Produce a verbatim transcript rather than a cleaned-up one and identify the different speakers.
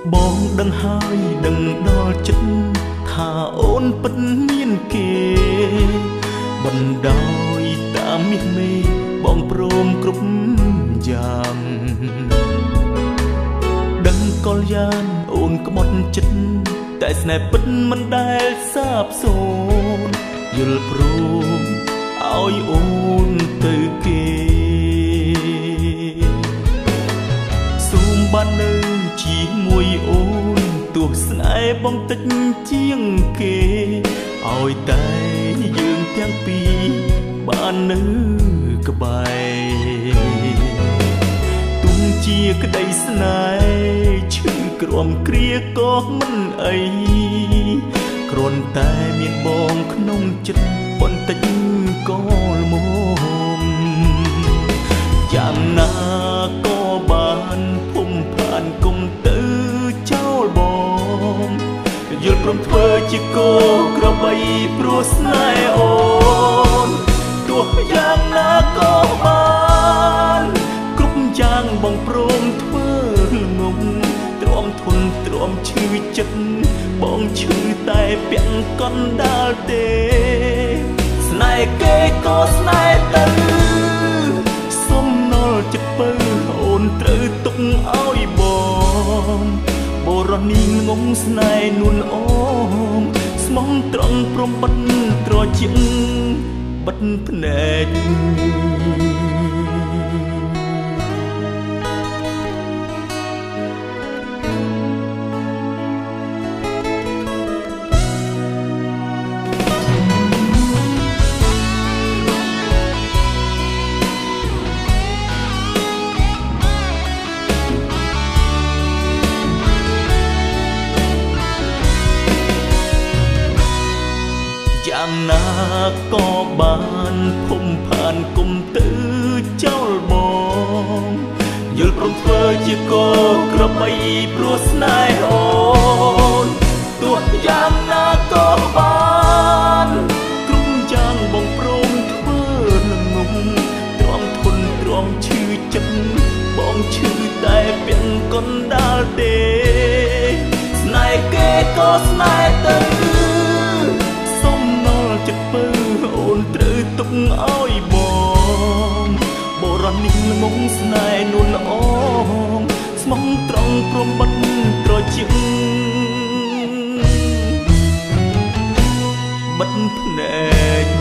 Speaker 1: បងដឹងហើយដឹងដល់ចិត្តថាអូនពិតមានគេបណ្ដោយតាមមាសមេបងព្រមគ្រប់យ៉ាងដឹងកលយ៉ាងអូនក្បត់ចិត្តតែស្នេហ៍ពិតមិនដែលសាបសូន្យយល់ព្រមឲ្យអូនទៅគេសូមបាននៅជាមួយអូនទោះស្នេហ៍បងតិចជាងគេឲ្យតែយើងទាំងពីរបាននៅក្បែរទុំជាក្តីស្នេហ៍ឈឺក្រំគ្រាក៏មិនអីគ្រាន់តែមានបងក្នុងចិត្តបន្តិចក៏ល្មមយ៉ាងណាក៏បានភុំผ่านគុំទៅចោលបងយល់ព្រមធ្វើជាគោក្របីព្រោះស្នេហ៍អូនទោះយ៉ាងណាក៏បានគ្រប់យ៉ាងបងព្រមធ្វើងងទ្រាំធន់ទ្រាំឈឺចិត្តបងឈឺតែពាក់កណ្ដាលទេស្នេហ៍គេក៏ស្នេហ៍ទៅសុំនល់ចិត្តពើអូនត្រូវទុកឲ្យបងបរោះនាងងងស្នេហ៍នួនអូមស្មងត្រង់ព្រមបិទត្រជាក់បិទភ្នែកយ៉ាងណាក៏បានភុំผ่านគុំទៅចោលបងយល់ព្រមធ្វើជាគោក្របីព្រោះស្នេហ៍អូនទោះយ៉ាងណាក៏បានគ្រប់យ៉ាងបងព្រមធ្វើល្ងងទ្រាំធន់ទ្រាំឈឺចិត្តបងឈឺតែពាក់កណ្ដាលទេស្នេហ៍គេក៏ស្នេហ៍ទៅចិត្តពើអូនត្រូវទុកឲ្យបងបរោះនេះល្ងងស្នេហ៍នួនអូមស្មងត្រង់ព្រមបិទត្រជាក់បិទភ្នែក